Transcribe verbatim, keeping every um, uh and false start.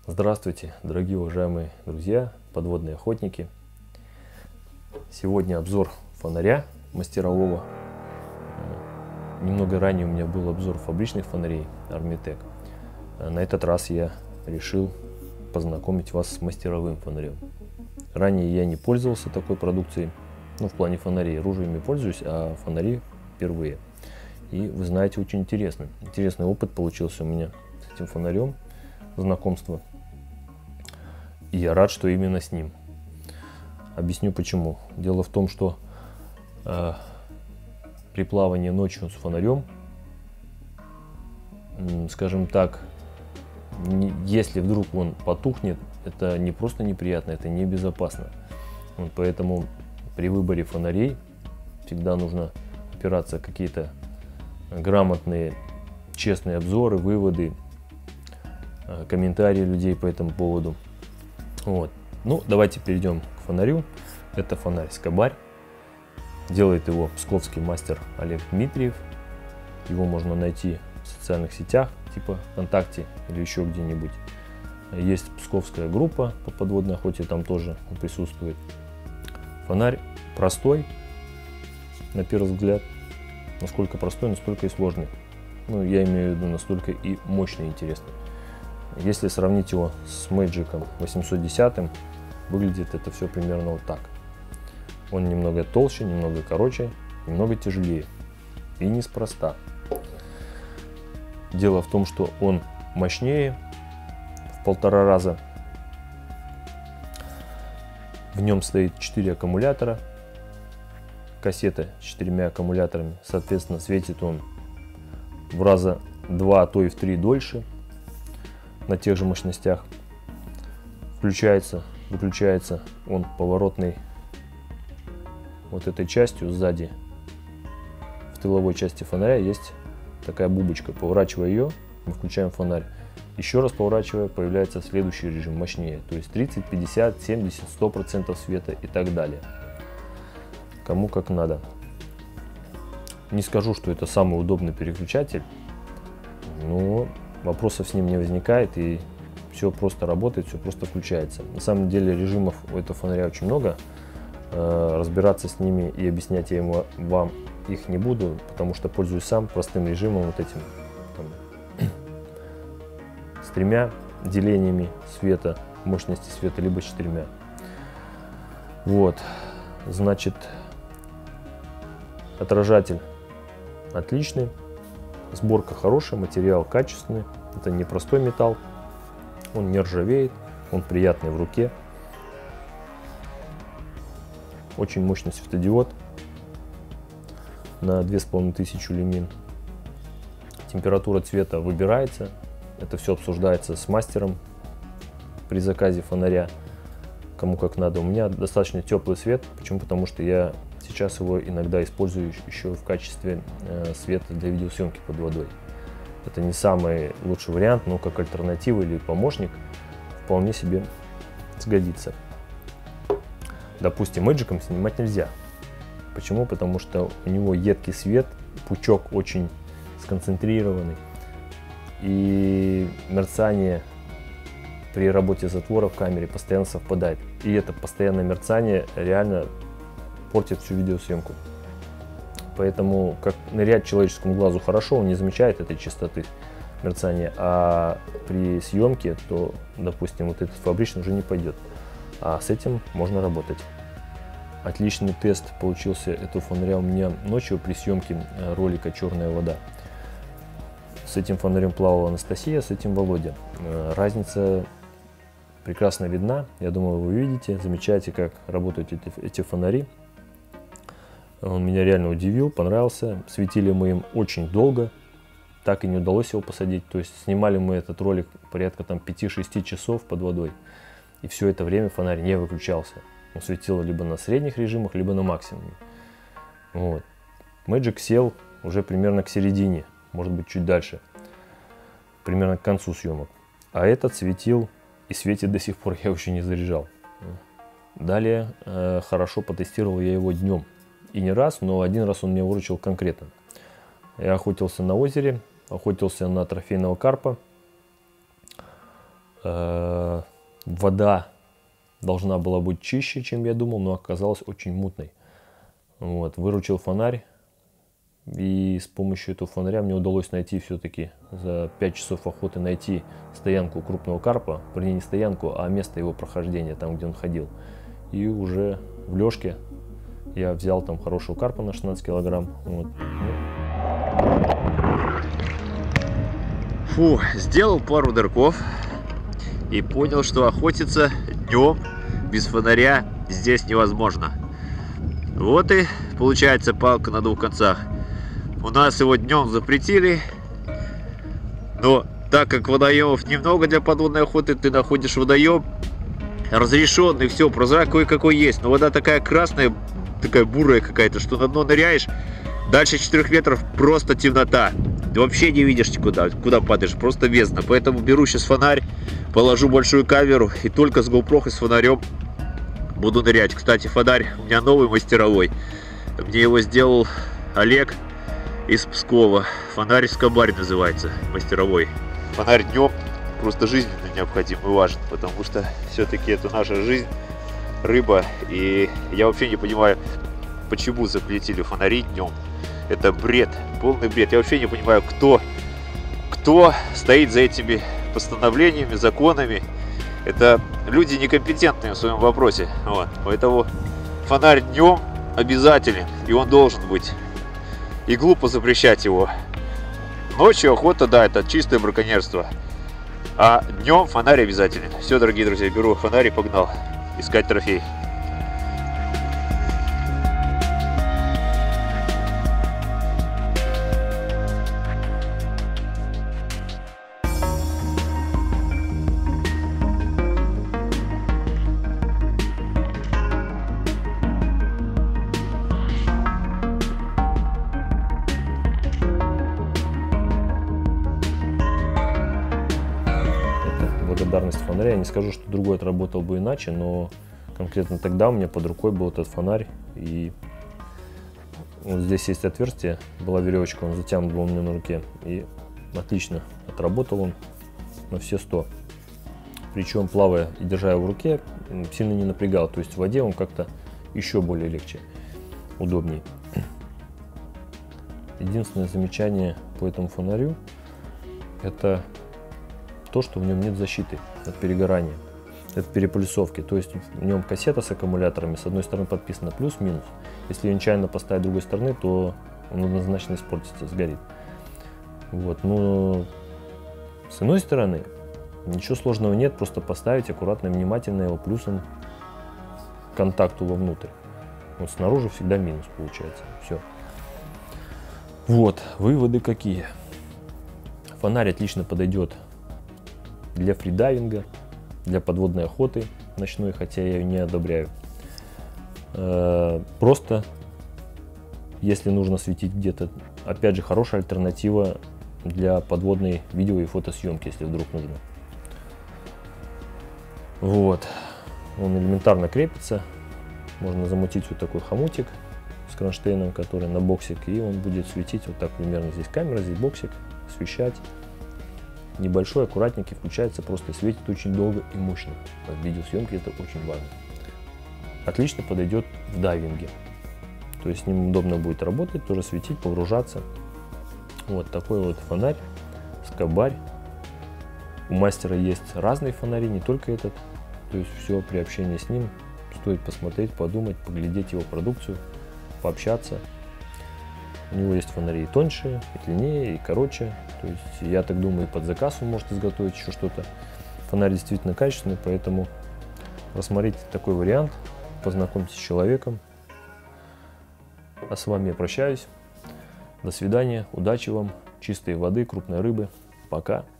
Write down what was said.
Здравствуйте, дорогие уважаемые друзья, подводные охотники. Сегодня обзор фонаря мастерового. Немного ранее у меня был обзор фабричных фонарей Armitec. На этот раз я решил познакомить вас с мастеровым фонарем. Ранее я не пользовался такой продукцией, ну в плане фонарей, ружьями пользуюсь, а фонари впервые. И вы знаете, очень интересно. Интересный опыт получился у меня с этим фонарем, знакомство. И я рад, что именно с ним. Объясню почему. Дело в том, что э, при плавании ночью с фонарем, э, скажем так, не, если вдруг он потухнет, это не просто неприятно, это небезопасно. Вот поэтому при выборе фонарей всегда нужно опираться на какие-то грамотные, честные обзоры, выводы, э, комментарии людей по этому поводу. Вот. Ну, давайте перейдем к фонарю. Это фонарь Скобарь. Делает его псковский мастер Олег Дмитриев. Его можно найти в социальных сетях, типа ВКонтакте или еще где-нибудь. Есть псковская группа по подводной охоте, там тоже он присутствует. Фонарь простой, на первый взгляд. Насколько простой, настолько и сложный. Ну, я имею в виду, настолько и мощный и интересный. Если сравнить его с Magic восемьсот десять, выглядит это все примерно вот так. Он немного толще, немного короче, немного тяжелее. И неспроста. Дело в том, что он мощнее в полтора раза. В нем стоит четыре аккумулятора. Кассета с четырьмя аккумуляторами. Соответственно, светит он в раза два, а то и в три дольше. На тех же мощностях. Включается, выключается он поворотной вот этой частью сзади. В тыловой части фонаря есть такая бубочка. Поворачивая ее, мы включаем фонарь. Еще раз поворачивая, появляется следующий режим, мощнее. То есть тридцать, пятьдесят, семьдесят, сто процентов света и так далее. Кому как надо. Не скажу, что это самый удобный переключатель, но вопросов с ним не возникает, и все просто работает, все просто включается. На самом деле режимов у этого фонаря очень много. Разбираться с ними и объяснять я ему, вам их не буду, потому что пользуюсь сам простым режимом, вот этим там, с тремя делениями света, мощности света, либо с четырьмя. Вот, значит, отражатель отличный. Сборка хорошая, материал качественный. Это не простой металл. Он не ржавеет. Он приятный в руке. Очень мощный светодиод на две с половиной тысячи люмин. Температура цвета выбирается. Это все обсуждается с мастером при заказе фонаря. Кому как надо. У меня достаточно теплый свет. Почему? Потому что я сейчас его иногда использую еще в качестве э, света для видеосъемки под водой. Это не самый лучший вариант, но как альтернатива или помощник вполне себе сгодится. Допустим, Magic снимать нельзя. Почему? Потому что у него едкий свет, пучок очень сконцентрированный, и мерцание при работе затвора в камере постоянно совпадает. И это постоянное мерцание реально портит всю видеосъемку. Поэтому, как нырять человеческому глазу хорошо, он не замечает этой частоты мерцания, а при съемке, то, допустим, вот этот фабричный уже не пойдет. А с этим можно работать. Отличный тест получился этого фонаря у меня ночью при съемке ролика «Черная вода». С этим фонарем плавала Анастасия, с этим Володя. Разница прекрасно видна. Я думаю, вы видите, замечаете, как работают эти, эти фонари. Он меня реально удивил, понравился. Светили мы им очень долго. Так и не удалось его посадить. То есть снимали мы этот ролик порядка там пяти-шести часов под водой. И все это время фонарь не выключался. Он светил либо на средних режимах, либо на максимуме. Вот. Magic сел уже примерно к середине, может быть чуть дальше. Примерно к концу съемок. А этот светил и светит до сих пор, я еще не заряжал. Далее э, хорошо потестировал я его днем. И не раз, но один раз он меня выручил конкретно. Я охотился на озере, охотился на трофейного карпа. Э, вода должна была быть чище, чем я думал, но оказалась очень мутной. Вот, выручил фонарь, и с помощью этого фонаря мне удалось найти все-таки за пять часов охоты найти стоянку крупного карпа, вернее не стоянку, а место его прохождения, там где он ходил. И уже в лёжке я взял там хорошего карпа на шестнадцать килограмм. Вот. Фу, сделал пару дырков и понял, что охотиться днем без фонаря здесь невозможно. Вот и получается палка на двух концах. У нас его днем запретили, но так как водоемов немного для подводной охоты, ты находишь водоем разрешенный, все, прозрак кое-какой есть, но вода такая красная, такая бурая какая-то, что на дно ныряешь, дальше четырёх метров просто темнота. Ты вообще не видишь куда, куда падаешь, просто бездна. Поэтому беру сейчас фонарь, положу большую камеру и только с GoPro и с фонарем буду нырять. Кстати, фонарь у меня новый, мастеровой. Мне его сделал Олег из Пскова. Фонарь Скобарь называется, мастеровой. Фонарь днем просто жизненно необходим и важен, потому что все-таки это наша жизнь, рыба. И я вообще не понимаю, почему запретили фонари днем. Это бред, полный бред. Я вообще не понимаю, кто, кто стоит за этими постановлениями, законами. Это люди некомпетентные в своем вопросе. Вот. Поэтому фонарь днем обязателен, и он должен быть. И глупо запрещать его. Ночью охота, да, это чистое браконьерство. А днем фонарь обязателен. Все, дорогие друзья, беру фонарь и погнал искать трофей. Благодарность фонаря. Я не скажу, что другой отработал бы иначе, но конкретно тогда у меня под рукой был этот фонарь, и вот здесь есть отверстие, была веревочка, он затянут был у меня на руке, и отлично отработал он на все сто. Причем, плавая и держа его в руке, сильно не напрягал, то есть в воде он как-то еще более легче, удобнее. Единственное замечание по этому фонарю — это то, что в нем нет защиты от перегорания, от переполисовки. То есть в нем кассета с аккумуляторами, с одной стороны подписано плюс-минус. Если ее нечаянно поставить с другой стороны, то он однозначно испортится, сгорит. Вот. Но с иной стороны ничего сложного нет, просто поставить аккуратно и внимательно его плюсом к контакту вовнутрь. Вот снаружи всегда минус получается. Все. Вот, выводы какие. Фонарь отлично подойдет для фридайвинга, для подводной охоты ночной, хотя я ее не одобряю. Просто, если нужно светить где-то, опять же, хорошая альтернатива для подводной видео и фотосъемки, если вдруг нужно. Вот, он элементарно крепится, можно замутить вот такой хомутик с кронштейном, который на боксик, и он будет светить вот так примерно. Здесь камера, здесь боксик, освещать. Небольшой, аккуратненький, включается, просто светит очень долго и мощно. В видеосъемке это очень важно. Отлично подойдет в дайвинге. То есть с ним удобно будет работать, тоже светить, погружаться. Вот такой вот фонарь, Скобарь. У мастера есть разные фонари, не только этот. То есть все при общении с ним стоит посмотреть, подумать, поглядеть его продукцию, пообщаться. У него есть фонари и тоньше, и длиннее, и короче. То есть, я так думаю, и под заказ он может изготовить еще что-то. Фонарь действительно качественный, поэтому рассмотрите такой вариант, познакомьтесь с человеком. А с вами я прощаюсь. До свидания, удачи вам, чистой воды, крупной рыбы. Пока.